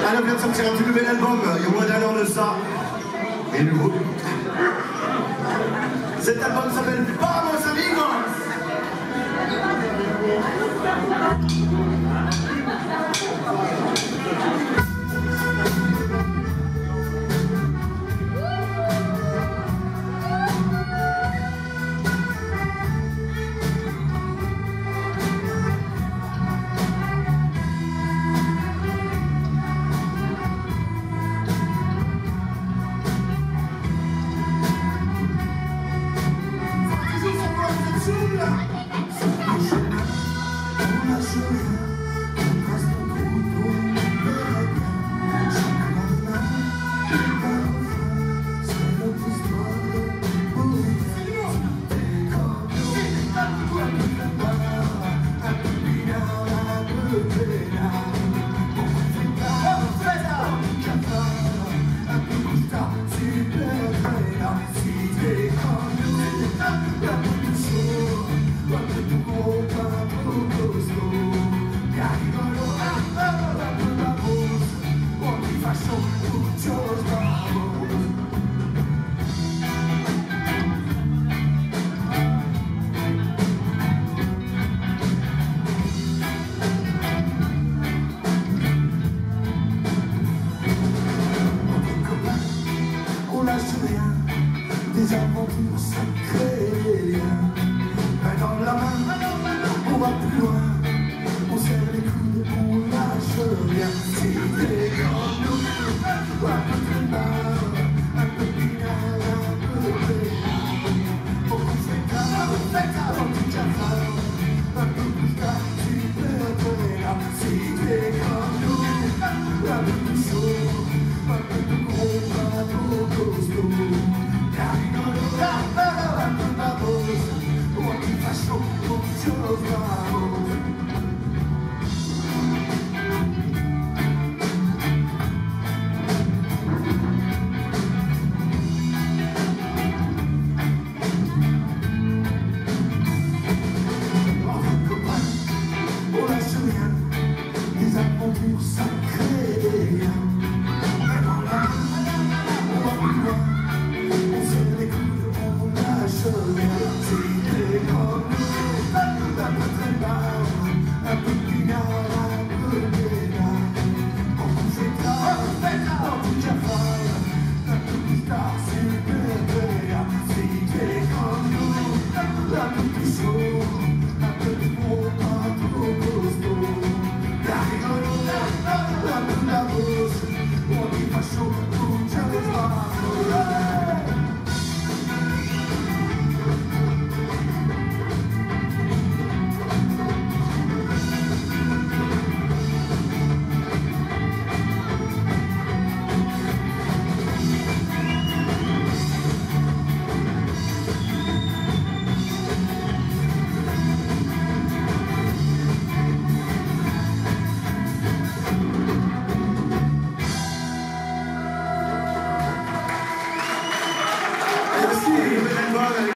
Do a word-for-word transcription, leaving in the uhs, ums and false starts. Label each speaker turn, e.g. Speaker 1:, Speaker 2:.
Speaker 1: Alain vient de sortir un tout nouvel album, il y a moins d'un an de ça. Et le groupe. Cet album s'appelle Vamos Amigos.
Speaker 2: Des aventures sacrées, main dans la main, on va plus loin, on serre les coudes, on lâche rien. Si t'es comme nous, un peu de mal, un peu de pinard, un peu de pénal, beaucoup fait tard, fait tard, un petit cafard, un peu plus tard, super pénal. Si t'es comme nous, un peu plus chaud, un peu plus gros, un peu costaud. Des aventures sacrées, mais dans la on va plus loin, on serre les coudes, on lâche rien. Si t'es comme nous, un peu très bas, un peu de pinard, un peu de pénal, beaucoup fait tard, un petit cafard, un peu plus tard, super pénal. Si t'es comme nous, un peu plus chaud, un peu plus gros, un peu costaud. La rigolo, la boule, la bosse, on y va chaud.